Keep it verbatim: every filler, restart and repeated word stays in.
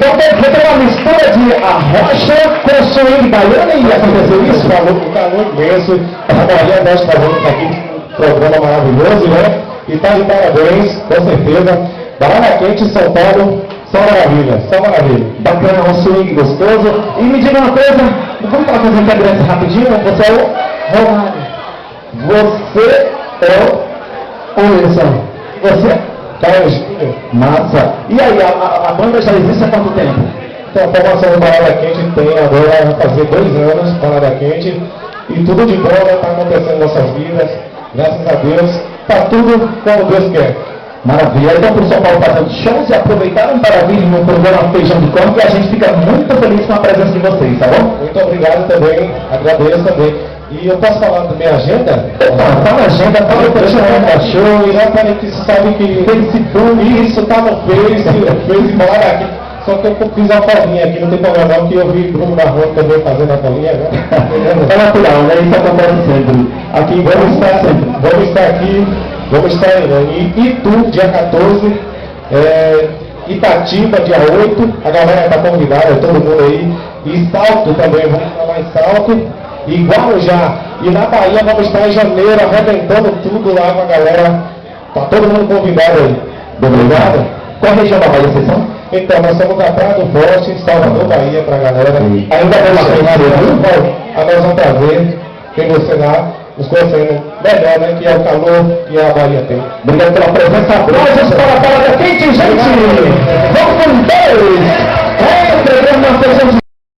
Então tem que ter uma mistura de arrocha com swing baiano e aconteceu isso? O calor imenso, a Maria nós fazemos aqui um programa maravilhoso, né? E tá de parabéns, com certeza. Banana Quente, São Paulo, só maravilha, só maravilha. Bacana, um swing gostoso. E me diga uma coisa, vamos falar fazer um quebrança rapidinho? Você é o Romário. Você é o Anderson. Você? Carlos. Massa. E aí, a, a, a banda já existe há quanto tempo? Então, a formação do Banana Quente tem agora, vai fazer dois anos, Banana Quente. E tudo de bom está acontecendo em nossas vidas. Graças a Deus, está tudo como Deus quer. Maravilha. Então, para o São Paulo fazendo shows e aproveitaram para vir no programa Feijão de Corpo, e a gente fica muito feliz com a presença de vocês, tá bom? Muito obrigado também, agradeço também. E eu posso falar da minha agenda? Opa, fala a agenda, fala o telefone da show. E lá para que você sabe que Facebook, isso tá no Face, Face falar aqui. Só que eu fiz uma colinha aqui, não tem problema não, que eu vi Bruno Marrone também fazendo a colinha, né? É natural, né? Isso acontece sempre. Aqui Vamos estar, vamos estar aqui, vamos estar em Itu, dia quatorze, é, Itatiba, dia oito, a galera está convidada, todo mundo aí, e Salto também, vamos estar lá em Salto, e Guarujá, e na Bahia vamos estar em janeiro, arrebentando tudo lá com a galera, tá todo mundo convidado aí. Obrigado. Qual região da Bahia vocês são? Então, nós somos da Praia do Forte, Salvador, Bahia, para a galera. Sim. Ainda vamos lá, viu? A nós é um prazer ter você lá, nos conhecendo melhor, né? Que é o calor que a Bahia tem. Obrigado pela presença. Aplausos para a Banana Quente, gente! Vamos com Deus!